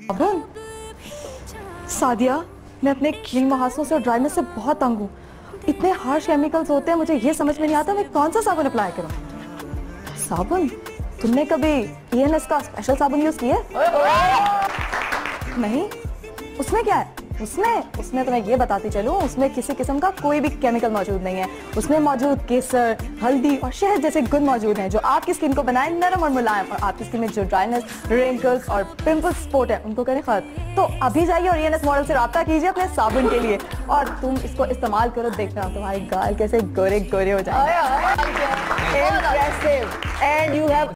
अबन सादिया, मैं अपने कील मुहासों से और ड्राइनेस से बहुत तंग हूँ। इतने हार्श केमिकल्स होते हैं, मुझे ये समझ में नहीं आता मैं कौन सा साबुन अप्लाई करूँ। साबुन? तुमने कभी ENS का स्पेशल साबुन यूज किया? नहीं, उसमें क्या है? उसमें तो मैं ये बताती चलूं, उसमें किसी किस्म का कोई भी केमिकल मौजूद नहीं है। उसमें मौजूद केसर, हल्दी और शहद जैसे गुण मौजूद हैं जो आपकी स्किन को बनाए नरम और मुलायम, और आपकी स्किन में जो ड्राइनेस, रिंकल्स और पिंपल स्पॉट है उनको करें खत्म। तो अभी जाइए और ENS मॉडल से राब्ता कीजिए अपने साबुन के लिए, और तुम इसको इस्तेमाल करो, देखना तुम्हारे गाल कैसे गोरे गोरे हो जाएंगे। Impressive. And you have